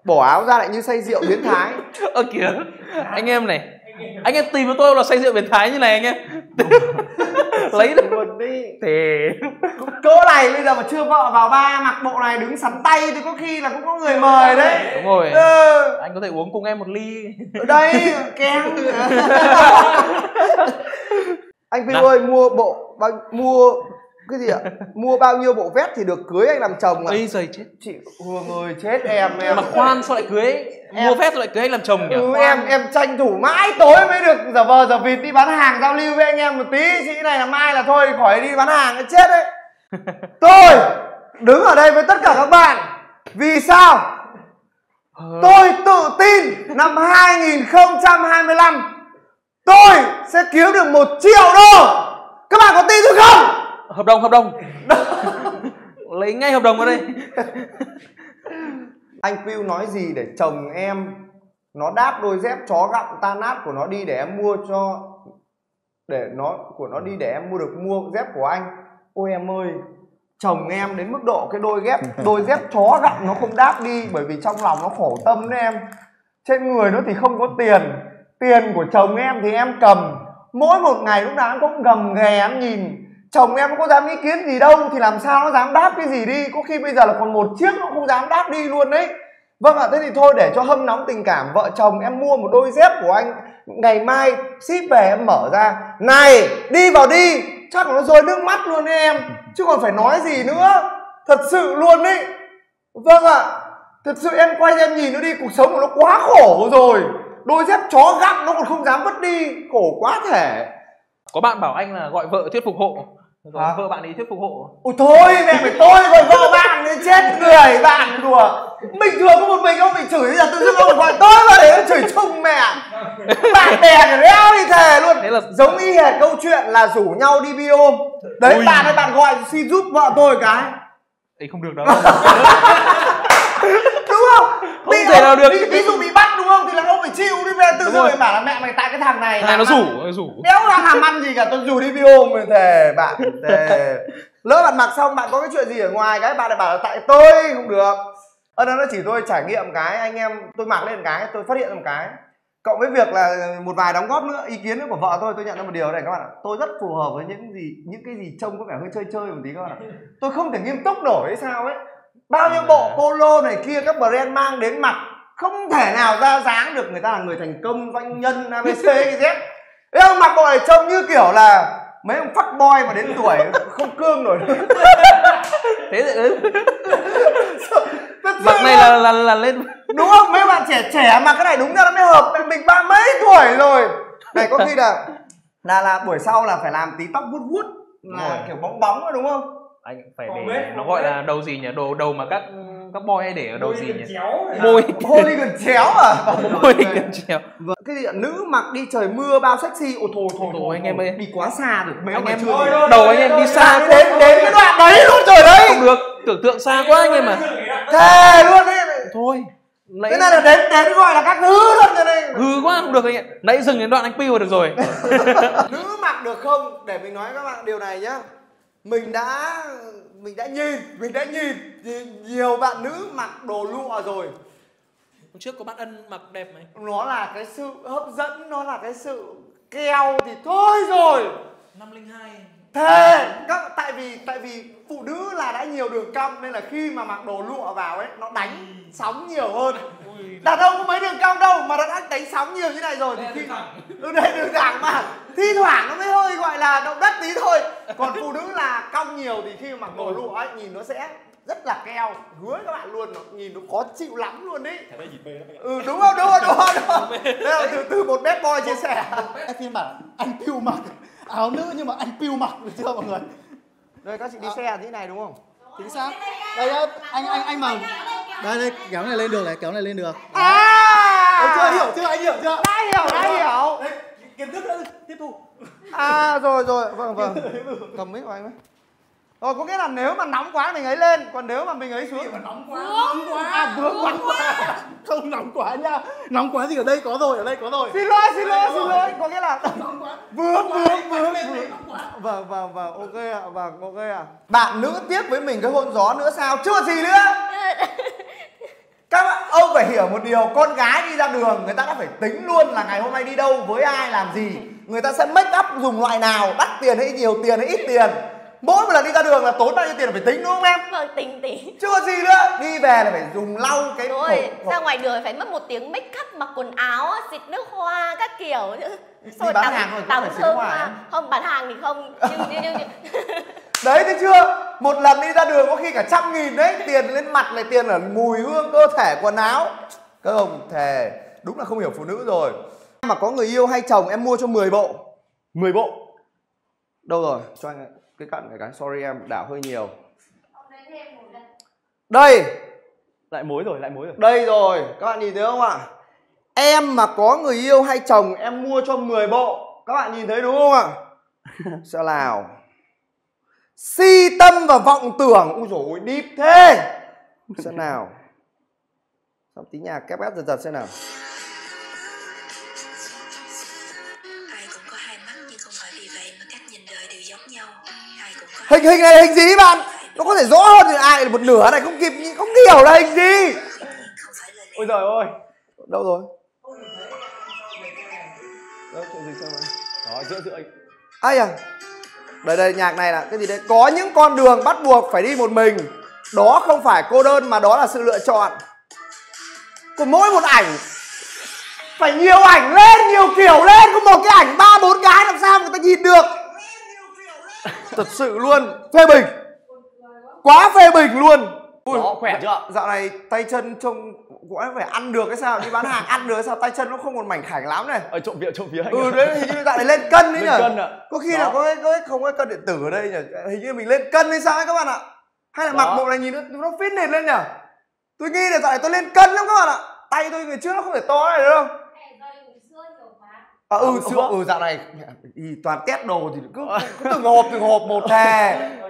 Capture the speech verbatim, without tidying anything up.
Bỏ áo ra lại như say rượu biến thái. Ơ kìa, anh em này, anh em tìm với tôi là say rượu biến thái như này anh em. Lấy được luôn đi. Thì cỡ này bây giờ mà chưa vợ vào ba mặc bộ này đứng sắn tay thì có khi là cũng có người mời đấy. Đúng rồi. Ừ. Anh có thể uống cùng em một ly. Ở đây kém. Anh Phi ơi, mua bộ bao, mua cái gì ạ? Mua bao nhiêu bộ vest thì được cưới anh làm chồng ạ? Ây giời chết. Chị Hương ơi, chết em em. Mà khoan sao lại cưới? Em... Mua vest rồi lại cưới anh làm chồng nhỉ? Ừ, em em tranh thủ mãi tối mới được giả vờ giả vịt đi bán hàng giao lưu với anh em một tí. Chị này là mai là thôi khỏi đi bán hàng cái chết đấy. Tôi đứng ở đây với tất cả các bạn. Vì sao? Ừ. Tôi tự tin năm hai nghìn không trăm hai mươi lăm tôi sẽ kiếm được một triệu đô. Các bạn có tin tôi không? Hợp đồng, hợp đồng. Lấy ngay hợp đồng vào đây. Anh Phiêu nói gì để chồng em nó đáp đôi dép chó gặm tan nát của nó đi để em mua cho, để nó của nó đi để em mua được mua dép của anh. Ôi em ơi, chồng em đến mức độ cái đôi dép đôi dép chó gặm nó không đáp đi, bởi vì trong lòng nó khổ tâm đấy em. Trên người nó thì không có tiền, tiền của chồng em thì em cầm, mỗi một ngày lúc nào em cũng gầm ghè em nhìn. Chồng em có dám ý kiến gì đâu thì làm sao nó dám đáp cái gì đi. Có khi bây giờ là còn một chiếc nó không dám đáp đi luôn đấy. Vâng ạ, à, thế thì thôi để cho hâm nóng tình cảm vợ chồng em mua một đôi dép của anh. Ngày mai ship về em mở ra. Này, đi vào đi. Chắc là nó rơi nước mắt luôn đấy em. Chứ còn phải nói gì nữa. Thật sự luôn đấy. Vâng ạ, à, thật sự em quay em nhìn nó đi. Cuộc sống của nó quá khổ rồi. Đôi dép chó gặm nó còn không dám vứt đi. Khổ quá thể. Có bạn bảo anh là gọi vợ thuyết phục hộ. Rồi à? Vợ bạn ấy thuyết phục hộ. Ôi thôi mẹ phải tôi gọi vợ bạn nên chết người. Bạn đùa. Bình thường có một mình ông bị chửi, bây giờ tự dưng ông gọi tôi vào để chửi chung mẹ. Bạn bè phải đeo đi thề luôn. Thế là giống y hệt câu chuyện là rủ nhau đi bi ôm. Đấy. Ui. Bạn ơi bạn gọi xin giúp vợ tôi cái. Ấy không được đâu. Đúng không? Không bị thể nào được. Ví, ví dụ bị bắt đúng không thì là ông phải chịu đi về. Tự dưng mày bảo là mẹ mày tại cái thằng này. Thằng này nó rủ, nó rủ. Đéo đang làm ăn gì cả, tôi rủ đi bi ôm mình thề bạn. Thề. Lỡ bạn mặc xong bạn có cái chuyện gì ở ngoài cái bạn lại bảo là tại tôi không được. Ở đó nó chỉ tôi trải nghiệm cái anh em tôi mặc lên cái tôi phát hiện ra một cái. Cộng với việc là một vài đóng góp nữa, ý kiến nữa của vợ tôi, tôi nhận ra một điều này các bạn ạ. Tôi rất phù hợp với những gì những cái gì trông có vẻ hơi chơi chơi một tí các bạn ạ. Tôi không thể nghiêm túc nổi hay sao ấy. Bao nhiêu bộ polo này kia các brand mang đến mặc không thể nào ra dáng được người ta là người thành công, doanh nhân, a bê xê Z. Thế ông mặc bộ này trông như kiểu là mấy ông fuck boy mà đến tuổi không cương nổi. Thế thì ừ. Mặc này là, là là lên đúng không? Mấy bạn trẻ trẻ mà cái này đúng ra nó mới hợp. Mình ba mấy tuổi rồi. Này có khi là là là buổi sau là phải làm tí tóc vuốt vuốt là kiểu bóng bóng đúng không? Anh phải để nó gọi là đầu gì nhỉ? Đầu đầu mà các các boy hay để ở đầu gì nhỉ? Môi môi gần chéo à? Môi gần chéo. Cái gì ạ? Nữ mặc đi trời mưa bao sexy. Ôi thôi thôi thôi anh em ơi, đi quá xa rồi. Mấy anh em chưa đầu anh em đi xa đến đến cái đoạn đấy luôn trời đấy. Không được, tưởng tượng xa quá anh em à. Thề luôn đấy. Thôi. Nãy... Thế này là đến đến gọi là các thứ luôn rồi đây. Hư quá không được anh ạ. Nãy dừng đến đoạn anh Piu được rồi. Nữ mặc được không? Để mình nói các bạn điều này nhá. Mình đã mình đã nhìn, mình đã nhìn nhiều bạn nữ mặc đồ lụa rồi. Hôm trước có bạn Ân mặc đẹp này. Nó là cái sự hấp dẫn, nó là cái sự keo thì thôi rồi. năm không hai. Thế các tại vì tại vì phụ nữ là đã nhiều đường cong nên là khi mà mặc đồ lụa vào ấy nó đánh ừ. sóng nhiều hơn. Ui, đàn ông có mấy đường cong đâu mà nó đã đánh sóng nhiều như này rồi thì khi ừ, đây đường thẳng mà thi thoảng nó mới hơi gọi là động đất tí thôi. Còn phụ nữ là cong nhiều thì khi mà mặc đồ lụa ấy nhìn nó sẽ rất là keo, hứa các bạn luôn, nó nhìn nó khó chịu lắm luôn đấy. Ừ đúng không đúng không đúng không, đúng không? Đây là từ từ một bad boy chia sẻ. Em phiên bản anh Piu mặc áo nữ nhưng mà anh Piu mặc được chưa mọi người? Đây các chị đi xe thế này đúng không? Chính xác. Đây đây anh anh anh mặc. Đây đây kéo này lên được này, kéo này lên được. À, em chưa hiểu chưa anh hiểu chưa? Đã hiểu đã hiểu. Đấy, kiến thức đã tiếp thu. À rồi rồi vâng vâng. Cầm mic của anh ấy. Rồi có nghĩa là nếu mà nóng quá mình ấy lên, còn nếu mà mình ấy xuống mà nóng quá, nóng quá, à, vướng quá. quá. Không nóng quá nha. Nóng quá gì ở đây có rồi, ở đây có rồi. Xin lỗi, xin lỗi, xin lỗi. Có nghĩa là nóng quá. Vướng vướng vướng vướng. Vâng vâng vâng, ok ạ, vâng ok ạ. Bạn nữ tiếp với mình cái hôn gió nữa sao? Chưa gì nữa. Các bạn, ông phải hiểu một điều, con gái đi ra đường người ta đã phải tính luôn là ngày hôm nay đi đâu, với ai, làm gì. Người ta sẽ make up dùng loại nào, đắt tiền hay nhiều tiền hay ít tiền. Mỗi một lần đi ra đường là tốn bao nhiêu tiền là phải tính, đúng không em? Vâng, tính tính. Chứ có gì nữa. Đi về là phải dùng lau cái Đúng rồi, ra ngoài đường phải mất một tiếng make up, mặc quần áo, xịt nước hoa các kiểu. Đi bán hàng thôi, cũng tắm phải xịt thơm hoa hoa. à? Không, bán hàng thì không. Nhưng, nhưng, nhưng, nhưng. Đấy, thấy chưa? Một lần đi ra đường có khi cả trăm nghìn đấy. Tiền lên mặt này, tiền ở mùi hương, cơ thể, quần áo. Các ông thề, đúng là không hiểu phụ nữ rồi. Mà có người yêu hay chồng em mua cho mười bộ. mười bộ. Đâu rồi? Cho anh cái cận cái cái. Sorry em, đảo hơi nhiều. Đây. Lại mối rồi, lại mối rồi. Đây rồi, các bạn nhìn thấy không ạ? Em mà có người yêu hay chồng em mua cho mười bộ. Các bạn nhìn thấy đúng không ạ? Sao nào? Si tâm và vọng tưởng. Ui dồi ôi, deep thế. Xem nào. Xong tí nhà kép ép giật giật xem nào. Ai cũng có hai mắt nhưng không phải vì vậy mà cách nhìn đời đều giống nhau. Ai cũng có Hình hình này là hình gì bạn? Nó có thể rõ hơn thì ai một nửa này không kịp, không hiểu là hình gì. không phải lời lẽ. Ôi giời ơi. Đâu rồi? Đâu, chuyện gì sao rồi? Đó, giữa giữa anh. Ai à? Đây đây, nhạc này là cái gì đấy? Có những con đường bắt buộc phải đi một mình. Đó không phải cô đơn mà đó là sự lựa chọn. Còn mỗi một ảnh phải nhiều ảnh lên, nhiều kiểu lên. Có một cái ảnh ba bốn cái làm sao người ta nhìn được. Thật sự luôn. Phê bình. Quá phê bình luôn. Ui, Đó, khỏe chưa? Dạo này tay chân trông cũng phải ăn được cái sao, đi bán hàng ăn được cái sao, tay chân nó không còn mảnh khảnh lắm này. Ở trộm vía trộm vía anh. Ừ đấy, hình như dạo này lên cân đấy Lên nhỉ. cân ạ. Có khi Đó. là có cái, có cái không có cân điện tử ở đây nhỉ. Hình như mình lên cân hay sao ấy các bạn ạ. Hay là Đó. mặc bộ này nhìn nó, nó fitness lên nhỉ. Tôi nghĩ là dạo này tôi lên cân lắm các bạn ạ. Tay tôi ngày trước nó không thể to này được không? À, ừ, Ừ, sữa, ừ dạo này ý, toàn test đồ thì cứ, cứ từng hộp từng hộp một thề.